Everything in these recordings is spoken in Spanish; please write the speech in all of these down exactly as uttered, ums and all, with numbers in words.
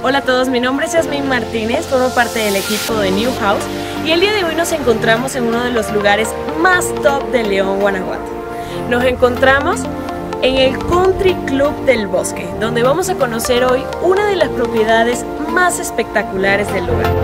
Hola a todos, mi nombre es Yasmin Martínez, formo parte del equipo de New House y el día de hoy nos encontramos en uno de los lugares más top de León, Guanajuato. Nos encontramos en el Country Club del Bosque, donde vamos a conocer hoy una de las propiedades más espectaculares del lugar.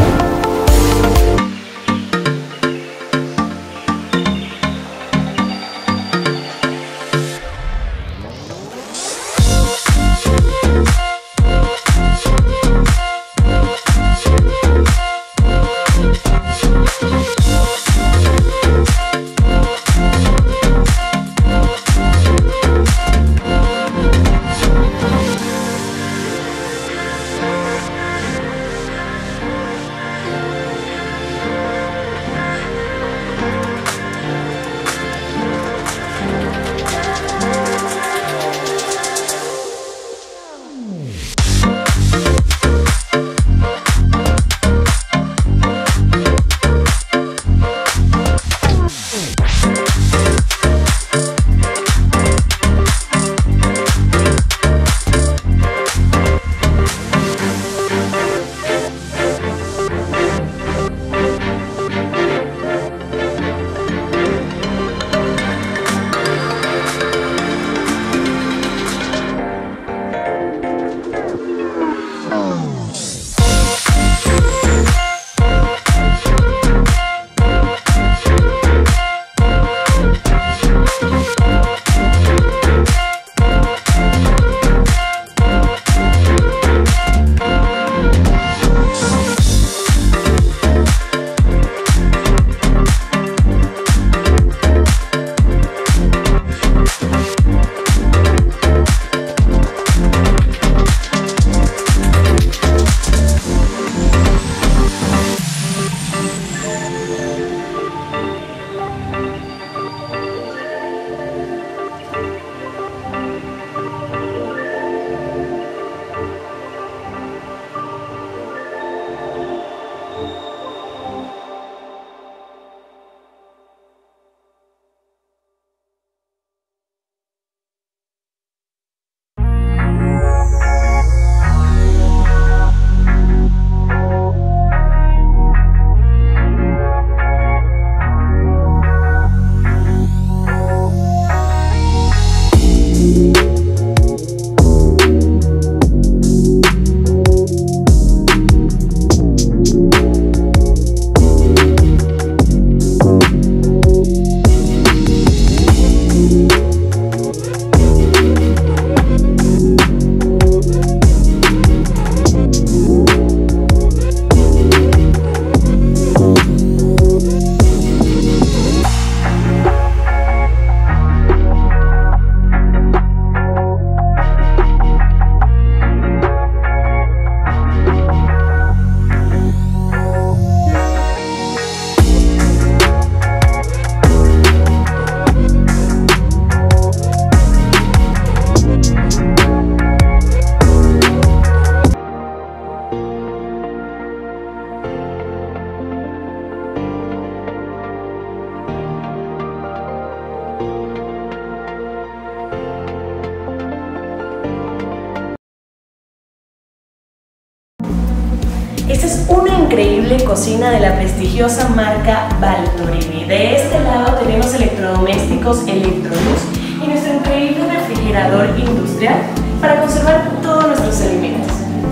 Esta es una increíble cocina de la prestigiosa marca Valtorini. De este lado tenemos electrodomésticos Electrolux y nuestro increíble refrigerador industrial para conservar todos nuestros alimentos.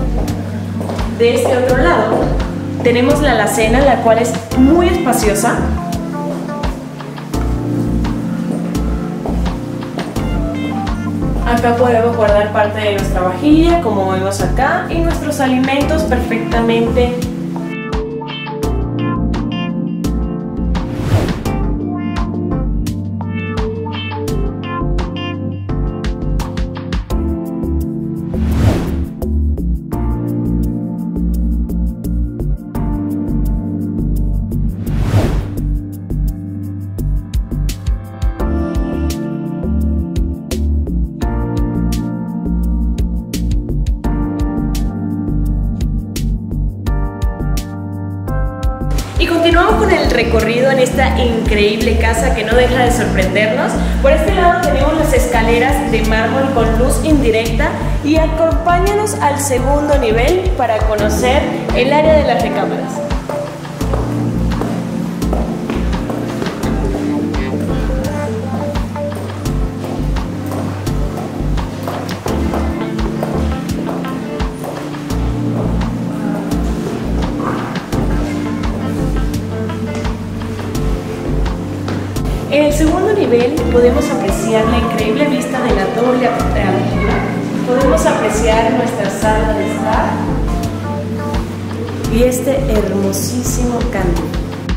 De este otro lado tenemos la alacena, la cual es muy espaciosa. Acá podemos guardar parte de nuestra vajilla, como vemos acá, y nuestros alimentos perfectamente. recorrido en esta increíble casa que no deja de sorprendernos. Por este lado tenemos las escaleras de mármol con luz indirecta y acompáñanos al segundo nivel para conocer el área de las recámaras. En el segundo nivel podemos apreciar la increíble vista de la doble apertura, podemos apreciar nuestra sala de estar y este hermosísimo canto.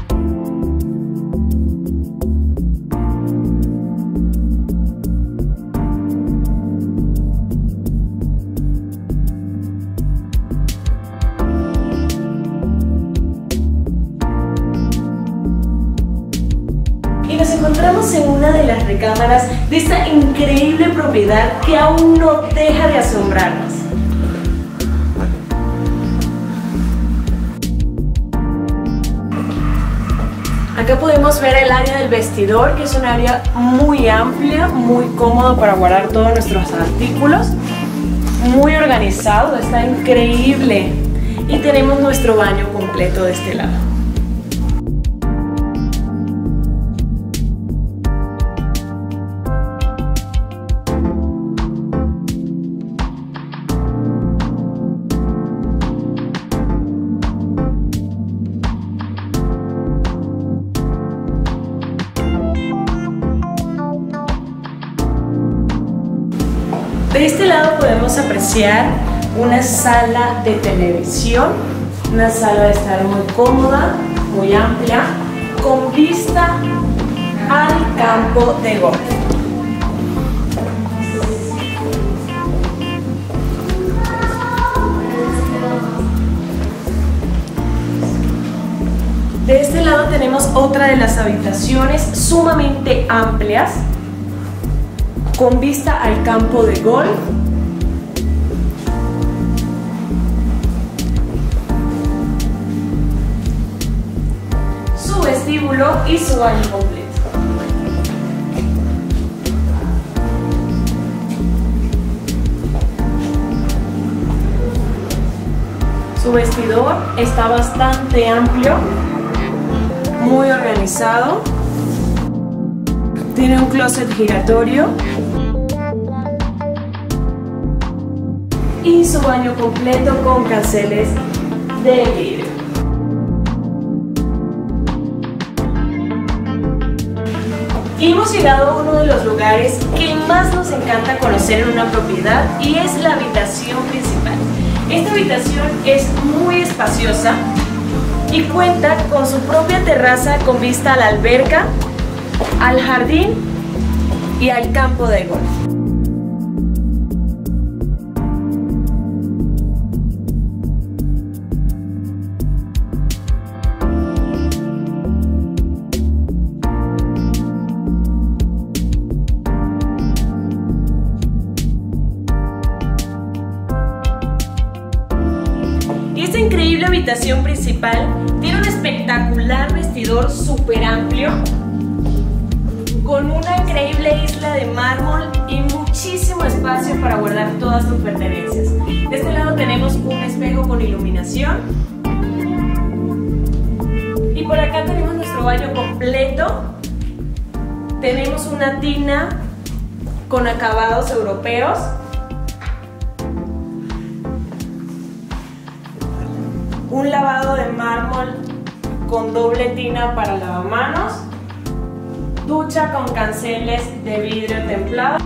Nos encontramos en una de las recámaras de esta increíble propiedad que aún no deja de asombrarnos. Acá podemos ver el área del vestidor, que es un área muy amplia, muy cómodo para guardar todos nuestros artículos, muy organizado, está increíble. Y tenemos nuestro baño completo de este lado. De este lado podemos apreciar una sala de televisión, una sala de estar muy cómoda, muy amplia, con vista al campo de golf. De este lado tenemos otra de las habitaciones sumamente amplias, con vista al campo de golf. Su vestíbulo y su baño completo. Su vestidor está bastante amplio, muy organizado. Tiene un closet giratorio y su baño completo con canceles de vidrio. Y hemos llegado a uno de los lugares que más nos encanta conocer en una propiedad y es la habitación principal. Esta habitación es muy espaciosa y cuenta con su propia terraza con vista a la alberca, al jardín y al campo de golf. Y esta increíble habitación principal tiene un espectacular vestidor súper amplio, con una increíble isla de mármol y muchísimo espacio para guardar todas tus pertenencias. De este lado tenemos un espejo con iluminación. Y por acá tenemos nuestro baño completo. Tenemos una tina con acabados europeos. Un lavado de mármol con doble tina para lavamanos. Ducha con canceles de vidrio templado.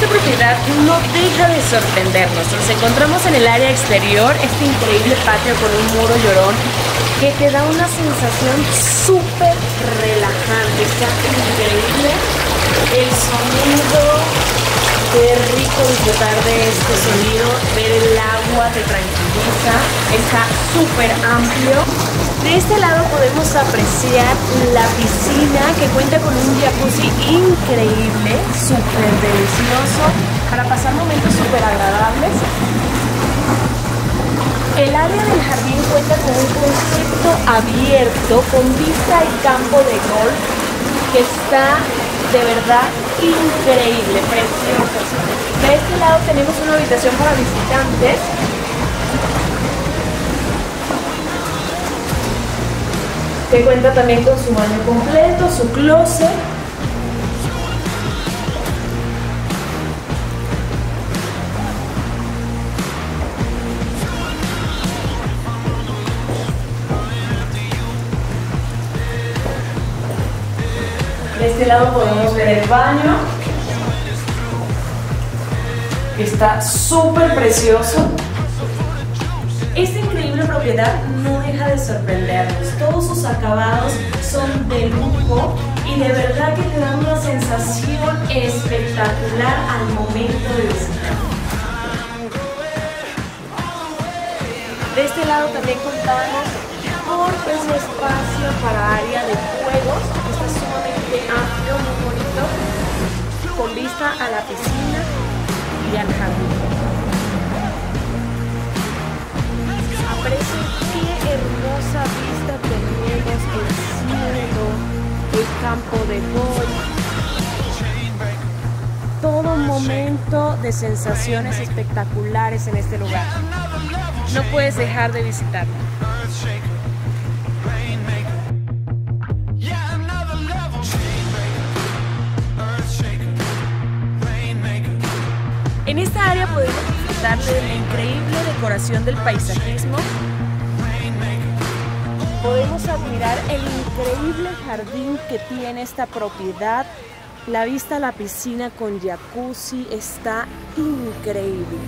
esta propiedad no deja de sorprendernos. Nos encontramos en el área exterior, este increíble patio con un muro llorón que te da una sensación súper relajante. Está increíble el sonido, qué rico disfrutar de este sonido, ver el agua te tranquiliza, está súper amplio. De este lado podemos apreciar la piscina que cuenta con un jacuzzi increíble, súper delicioso, para pasar momentos súper agradables. El área del jardín cuenta con un concepto abierto con vista al campo de golf que está de verdad increíble, precioso. De este lado tenemos una habitación para visitantes. Que cuenta también con su baño completo, su closet. De este lado podemos ver el baño, que está súper precioso. Esta increíble propiedad no deja de sorprendernos. Todos sus acabados son de lujo y de verdad que te dan una sensación espectacular al momento de visitar. De este lado también contamos con un espacio para área de juegos, que está sumamente amplio, muy bonito, con vista a la piscina y al jardín. Aprecio qué hermosa vista tenemos, el cielo, el campo de golf. Todo un momento de sensaciones espectaculares en este lugar. No puedes dejar de visitarlo. En esta área podemos disfrutar de la increíble decoración del paisajismo. Podemos admirar el increíble jardín que tiene esta propiedad. La vista a la piscina con jacuzzi está increíble.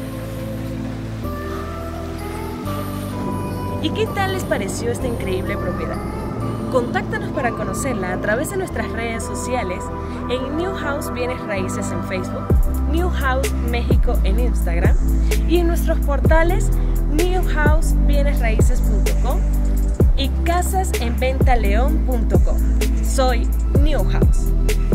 ¿Y qué tal les pareció esta increíble propiedad? Contáctanos para conocerla a través de nuestras redes sociales en New House Bienes Raíces en Facebook, New House México en Instagram y en nuestros portales new house bienes raíces punto com y casas en venta león punto com. Soy New House.